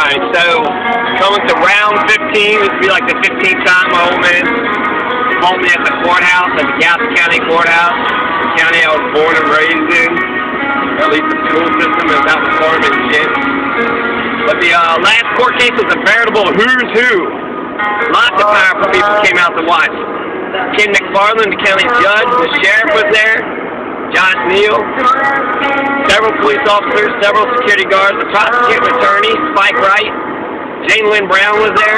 Alright, so coming to round 15, this will be like the 15th time my old man called me at the courthouse, at the Gallatin County Courthouse, the county I was born and raised in, or at least the school system is out in the farm and shit. But the last court case was a veritable who's who. Lots of powerful people came out to watch. Ken McFarland, the county judge, the sheriff was there, Josh Neal, several police officers, several security guards, the prosecuting attorney, Spike Wright, Jane Lynn Brown was there,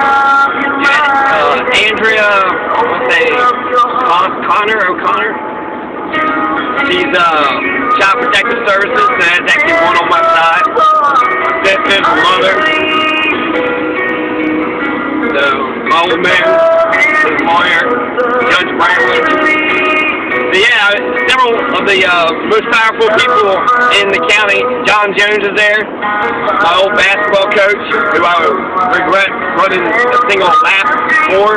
Andrea, O'Connor. She's Child Protective Services, and that's actually one on my side. Sister's mother. So, my old man, his lawyer, Judge Brown. So yeah, several of the most powerful people in the county. John Jones is there, my old basketball coach, who I regret running a single lap for.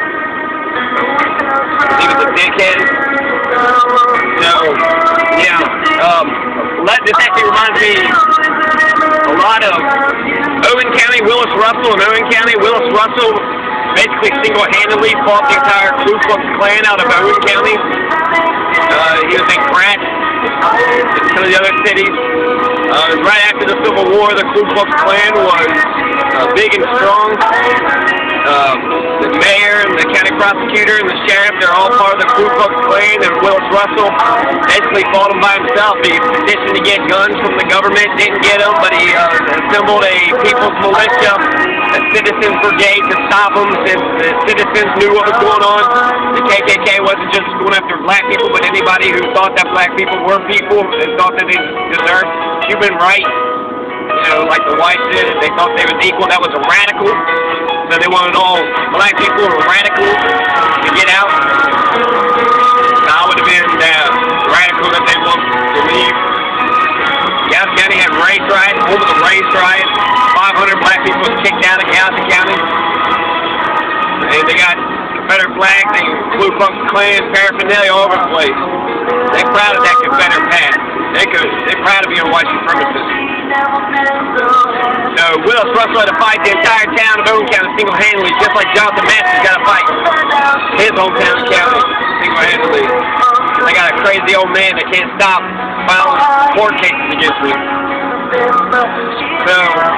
He was a dickhead. So, yeah, this actually reminds me a lot of Owen County, Willis Russell, and Owen County. Willis Russell basically single-handedly fought the entire Ku Klux Klan out of Owen County. He was in crack in some of the other cities. Right after the Civil War, the Ku Klux Klan was big and strong. The mayor and the county prosecutor and the sheriff, they're all part of the Ku Klux Klan, and Willis Russell basically fought him by himself. He petitioned to get guns from the government, didn't get them, but he assembled a people's militia, a citizens brigade to stop them since the citizens knew what was going on. The KKK wasn't just going after black people, but anybody who thought that black people were people and thought that they deserved human rights. You know, like the whites did, they thought they was equal. That was a radical. So they wanted all black people who were radicals to get out. I would have been radical that they want to leave. Gallatin County had race riots, over the race riots. 500 black people was kicked out of Gallatin County. And they got Confederate flags and Ku Klux Klan paraphernalia all over the place. They're proud of that Confederate past. They're proud of being white supremacists. So Willis Russell had to fight the entire town of Owen County single-handedly, just like Jonathan Massey's got to fight his hometown county single-handedly. They got a crazy old man that can't stop filing court cases against me. So,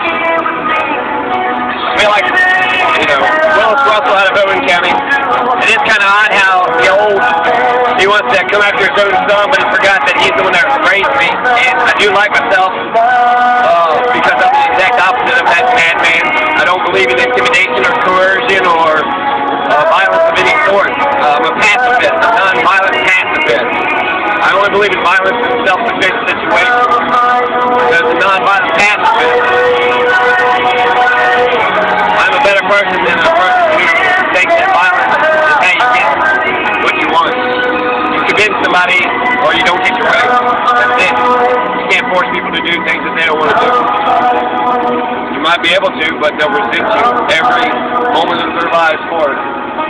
I feel like, Willis Russell out of Owen County. It is kind of odd how he wants to come after his own son, but he forgot that he's the one that raised me. And I do like myself because I'm the exact opposite of that madman. I don't believe in intimidation or coercion or violence of any sort. I'm a pacifist, a non-violent pacifist. I only believe in violence in self-defense situations. As a non-violent pacifist, I'm a better person than a person who thinks that violence is how you get what you want. You convince somebody, or you don't get your way. That's it. You can't force people to do things that they don't want to do. You might be able to, but they'll resent you every moment of their lives for it.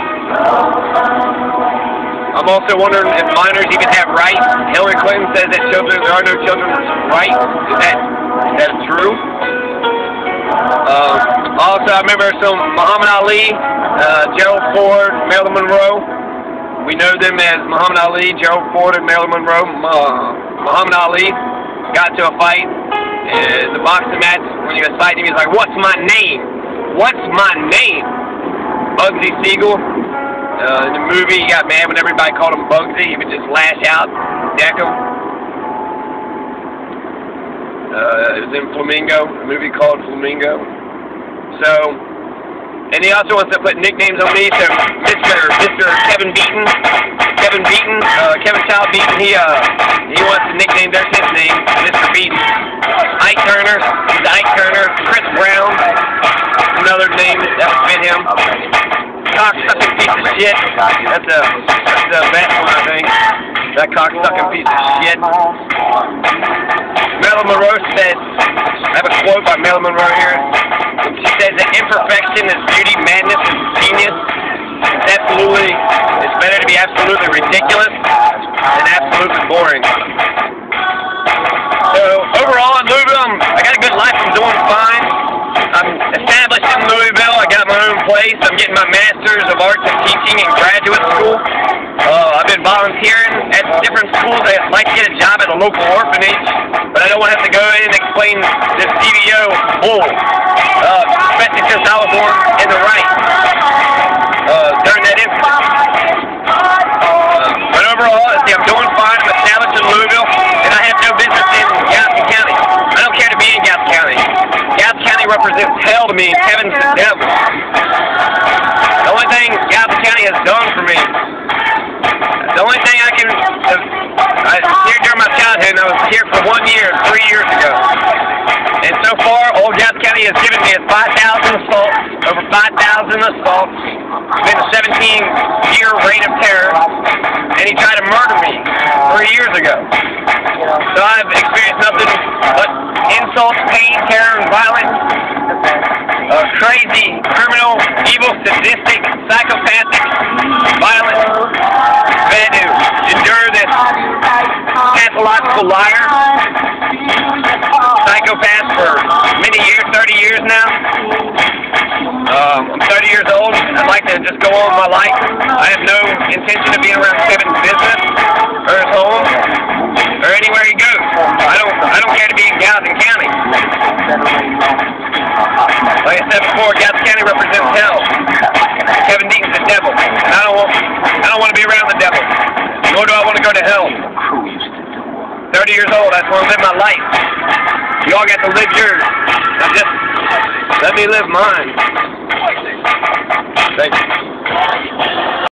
I'm also wondering if minors even have rights. Hillary Clinton says that there are no children's rights. Is that true? Also, I remember some Muhammad Ali, Gerald Ford, Marilyn Monroe. We know them as Muhammad Ali, Gerald Ford, and Marilyn Monroe. Muhammad Ali got to a fight in the boxing match. When he was fighting him, he was like, "What's my name? What's my name?" Bugsy Siegel. In the movie, he got mad when everybody called him Bugsy. He would just lash out, deck him. It was in Flamingo, a movie called Flamingo. So, and he also wants to put nicknames on me. So, Mr. Kevin Beaton, Kevin Child Beaton, he wants to nickname their kid's name, Mr. Beaton. Ike Turner, he's Ike Turner. Chris Brown, another name that would fit him. Cocksucking piece of shit. That's the best one, I think. That cocksucking piece of shit. Marilyn Monroe said, I have a quote by Marilyn Monroe here. She says that imperfection is beauty, madness is genius. It's better to be absolutely ridiculous than absolutely boring. So overall in Louisville, I got a good life. I'm doing fine. working in graduate school. I've been volunteering at different schools. I'd like to get a job at a local orphanage, but I don't want to have to go in and explain this DVO bull, especially since I was born in the right during that incident. But overall, I'm doing fine. I'm established in Louisville, and I have no business in Gadsden County. I don't care to be in Gadsden County. Gadsden County represents hell to me, and heaven's the devil. The only thing Gadsden County has done for me, the only thing I can, here during my childhood, and I was here for 1 year, 3 years ago. And so far, all Gadsden County has given me is 5,000 assaults, over 5,000 assaults. It's been a 17-year reign of terror, and he tried to murder me 3 years ago. So I've experienced nothing but insults, pain, terror, and violence. Crazy, criminal, evil, sadistic, psychopathic violence. I've had to endure this pathological liar, psychopath for many years, 30 years now. I'm 30 years old. I'd like to just go on with my life. I have no intention of being around Kevin's business or his home or anywhere he goes. I don't care to be in Gadsden County. Like I said before, Gadsden County represents hell. Kevin Deaton's the devil. I don't want to be around the devil. Nor do I want to go to hell. 30 years old. I just want to live my life. You all got to live yours. Now just let me live mine. Thank you.